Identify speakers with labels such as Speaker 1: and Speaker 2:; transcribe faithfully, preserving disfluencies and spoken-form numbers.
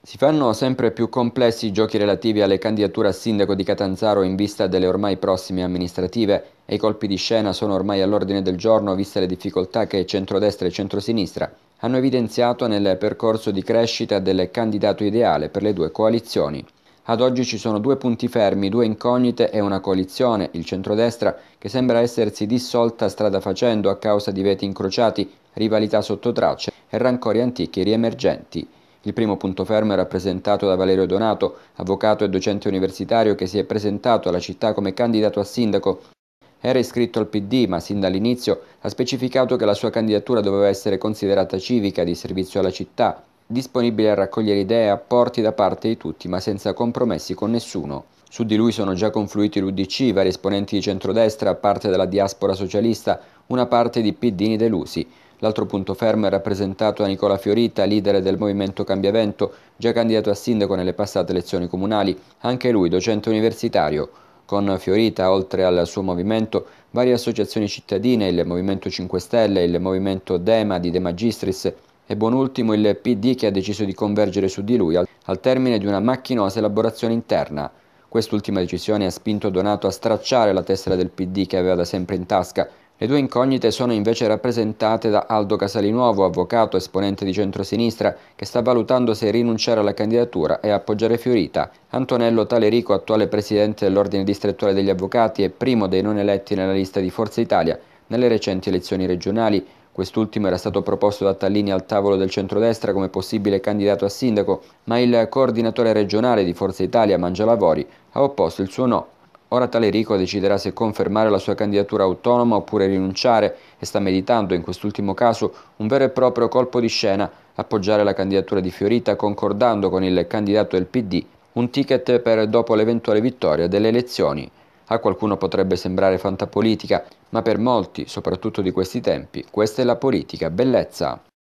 Speaker 1: Si fanno sempre più complessi i giochi relativi alle candidature a sindaco di Catanzaro in vista delle ormai prossime amministrative e i colpi di scena sono ormai all'ordine del giorno viste le difficoltà che centrodestra e centrosinistra hanno evidenziato nel percorso di crescita del candidato ideale per le due coalizioni. Ad oggi ci sono due punti fermi, due incognite e una coalizione, il centrodestra, che sembra essersi dissolta strada facendo a causa di veti incrociati, rivalità sotto tracce e rancori antichi riemergenti. Il primo punto fermo è rappresentato da Valerio Donato, avvocato e docente universitario che si è presentato alla città come candidato a sindaco. Era iscritto al P D, ma sin dall'inizio ha specificato che la sua candidatura doveva essere considerata civica, di servizio alla città, disponibile a raccogliere idee e apporti da parte di tutti, ma senza compromessi con nessuno. Su di lui sono già confluiti l'U D C, vari esponenti di centrodestra, parte della diaspora socialista, una parte di piddini delusi. L'altro punto fermo è rappresentato da Nicola Fiorita, leader del Movimento Cambiavento, già candidato a sindaco nelle passate elezioni comunali, anche lui docente universitario. Con Fiorita, oltre al suo movimento, varie associazioni cittadine, il Movimento cinque Stelle, il Movimento Dema di De Magistris e buon ultimo il P D che ha deciso di convergere su di lui al, al termine di una macchinosa elaborazione interna. Quest'ultima decisione ha spinto Donato a stracciare la tessera del P D che aveva da sempre in tasca. Le due incognite sono invece rappresentate da Aldo Casalinuovo, avvocato, esponente di centrosinistra, che sta valutando se rinunciare alla candidatura e appoggiare Fiorita. Antonello Talerico, attuale presidente dell'Ordine Distrettuale degli Avvocati e primo dei non eletti nella lista di Forza Italia nelle recenti elezioni regionali. Quest'ultimo era stato proposto da Tallini al tavolo del centrodestra come possibile candidato a sindaco, ma il coordinatore regionale di Forza Italia, Mangialavori, ha opposto il suo no. Ora Talerico deciderà se confermare la sua candidatura autonoma oppure rinunciare e sta meditando, in quest'ultimo caso, un vero e proprio colpo di scena, appoggiare la candidatura di Fiorita concordando con il candidato del P D un ticket per dopo l'eventuale vittoria delle elezioni. A qualcuno potrebbe sembrare fantapolitica, ma per molti, soprattutto di questi tempi, questa è la politica, bellezza.